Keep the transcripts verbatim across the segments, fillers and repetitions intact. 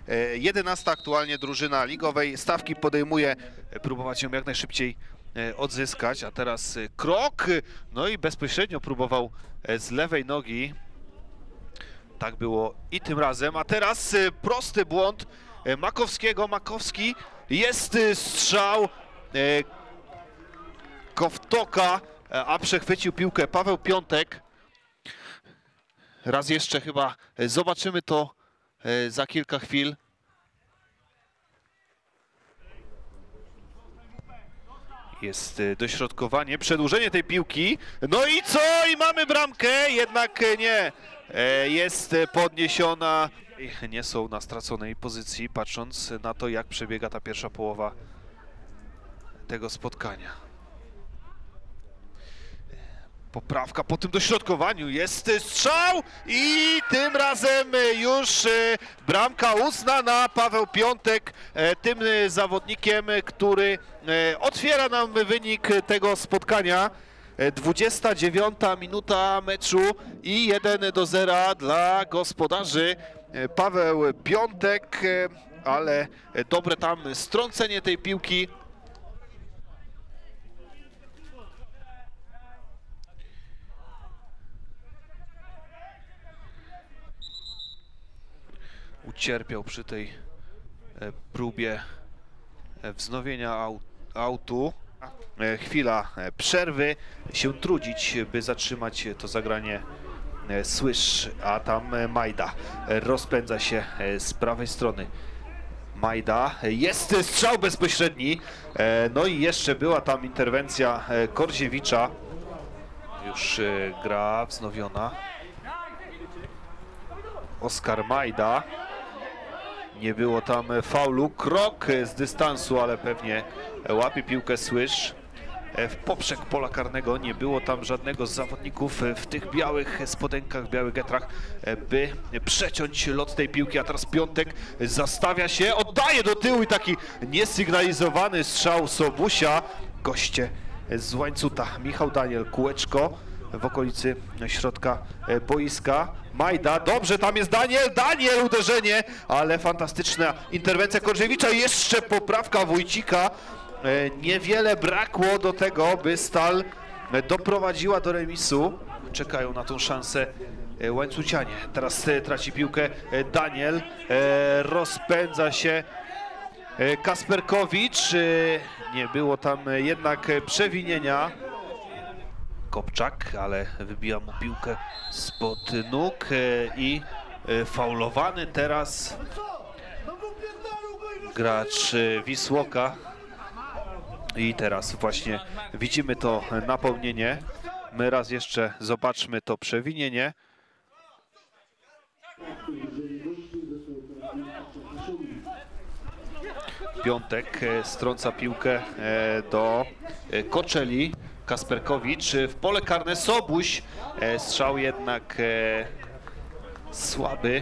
jedenasta aktualnie drużyna ligowej. Stawki podejmuje, próbować ją jak najszybciej odzyskać, a teraz krok, no i bezpośrednio próbował z lewej nogi. Tak było i tym razem, a teraz prosty błąd Makowskiego. Makowski, jest strzał Kowtoka, a przechwycił piłkę Paweł Piątek. Raz jeszcze chyba zobaczymy to za kilka chwil. Jest dośrodkowanie, przedłużenie tej piłki. No i co? I mamy bramkę, jednak nie. Jest podniesiona. Nie są na straconej pozycji, patrząc na to, jak przebiega ta pierwsza połowa tego spotkania. Poprawka po tym dośrodkowaniu, jest strzał i tym razem już bramka uznana. Paweł Piątek tym zawodnikiem, który otwiera nam wynik tego spotkania. dwudziesta dziewiąta minuta meczu i jeden do zera dla gospodarzy. Paweł Piątek, ale dobre tam strącenie tej piłki. Ucierpiał przy tej próbie wznowienia autu. Chwila przerwy, się trudzić, by zatrzymać to zagranie. Słysz, a tam Majda rozpędza się z prawej strony. Majda, jest strzał bezpośredni, no i jeszcze była tam interwencja Korziewicza. Już gra wznowiona. Oskar Majda. Nie było tam faulu, krok z dystansu, ale pewnie łapie piłkę Słysz. W poprzek pola karnego, nie było tam żadnego z zawodników w tych białych spodenkach, białych getrach, by przeciąć lot tej piłki, a teraz Piątek zastawia się, oddaje do tyłu i taki niesygnalizowany strzał Sobusia. Goście z Łańcuta, Michał Daniel, kółeczko w okolicy środka boiska. Majda, dobrze, tam jest Daniel, Daniel, uderzenie, ale fantastyczna interwencja Korziewicza, jeszcze poprawka Wójcika. Niewiele brakło do tego, by Stal doprowadziła do remisu. Czekają na tą szansę Łańcucianie. Teraz traci piłkę Daniel, rozpędza się Kasperkowicz. Nie było tam jednak przewinienia. Kopczak, ale wybija mu piłkę spod nóg i faulowany teraz gracz Wisłoka. I teraz właśnie widzimy to napomnienie. My raz jeszcze zobaczmy to przewinienie. Piątek strąca piłkę do Koczeli. Kasperkowicz w pole karne, Sobuś. Strzał jednak słaby.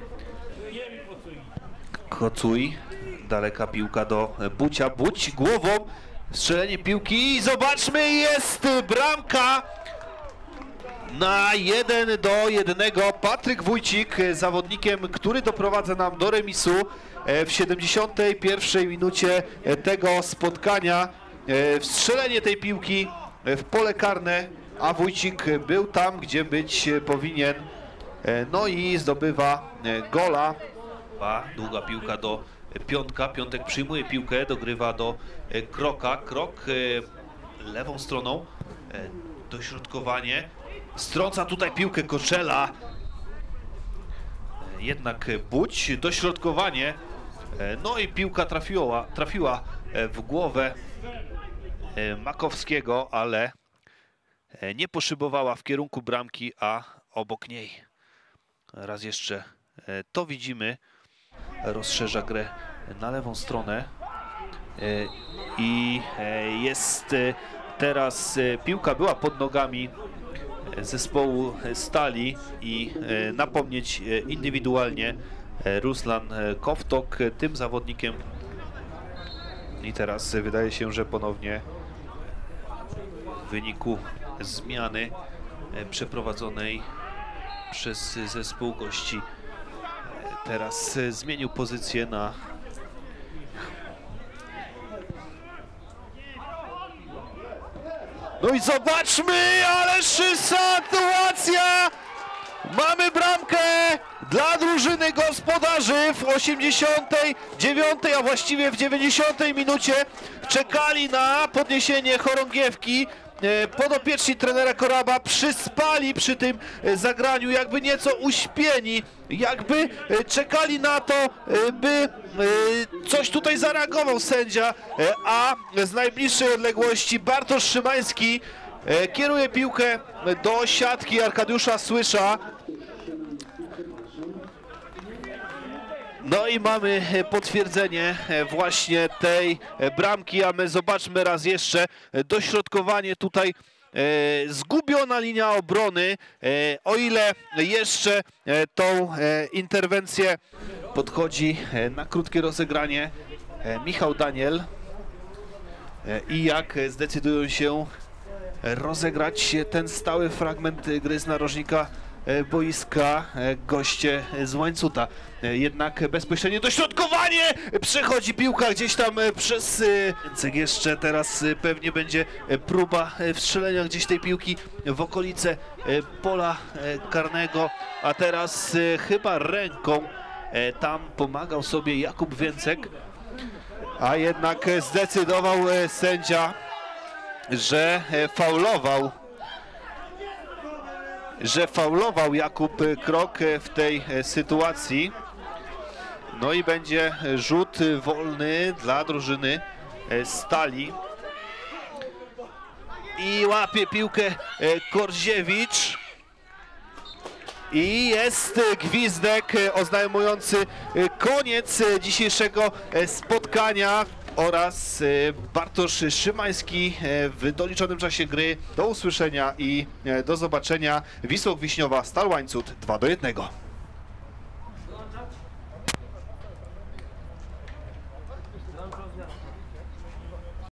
Kocuj. Daleka piłka do Bucia. Buć głową. Strzelenie piłki i zobaczmy, jest bramka na jeden do jednego. Patryk Wójcik, zawodnikiem, który doprowadza nam do remisu w siedemdziesiątej pierwszej minucie tego spotkania. Strzelenie tej piłki w pole karne, a Wójcik był tam, gdzie być powinien. No i zdobywa gola. Długa piłka do Piątka. Piątek przyjmuje piłkę, dogrywa do Kroka. Krok lewą stroną. Dośrodkowanie. Strąca tutaj piłkę Koczela. Jednak Buć. Dośrodkowanie. No i piłka trafiła, trafiła w głowę Makowskiego, ale nie poszybowała w kierunku bramki, a obok niej. Raz jeszcze to widzimy. Rozszerza grę na lewą stronę i jest teraz, piłka była pod nogami zespołu Stali i napomnieć indywidualnie Ruslan Kowtok tym zawodnikiem. I teraz wydaje się, że ponownie w wyniku zmiany przeprowadzonej przez zespół gości teraz e, zmienił pozycję na... No i zobaczmy, ależ sytuacja! Mamy bramkę dla drużyny gospodarzy w osiemdziesiątej dziewiątej, a właściwie w dziewięćdziesiątej minucie. Czekali na podniesienie chorągiewki. Podopieczni trenera Koraba przyspali przy tym zagraniu, jakby nieco uśpieni, jakby czekali na to, by coś tutaj zareagował sędzia, a z najbliższej odległości Bartosz Szymański kieruje piłkę do siatki Arkadiusza Słysza. No i mamy potwierdzenie właśnie tej bramki, a my zobaczmy raz jeszcze dośrodkowanie tutaj. Zgubiona linia obrony, o ile jeszcze tą interwencję podchodzi na krótkie rozegranie Michał Daniel i jak zdecydują się rozegrać ten stały fragment gry z narożnika boiska goście z Łańcuta. Jednak bezpośrednie dośrodkowanie, przechodzi piłka gdzieś tam przez Ceg. Jeszcze teraz pewnie będzie próba wstrzelenia gdzieś tej piłki w okolice pola karnego, a teraz chyba ręką tam pomagał sobie Jakub Więcek, a jednak zdecydował sędzia, że faulował że faulował Jakub Krok w tej sytuacji. No i będzie rzut wolny dla drużyny Stali. I łapie piłkę Korziewicz. I jest gwizdek oznajmujący koniec dzisiejszego spotkania. Oraz Bartosz Szymański w doliczonym czasie gry. Do usłyszenia i do zobaczenia. Wisła Wiśniowa, Stal Łańcut dwa do jednego.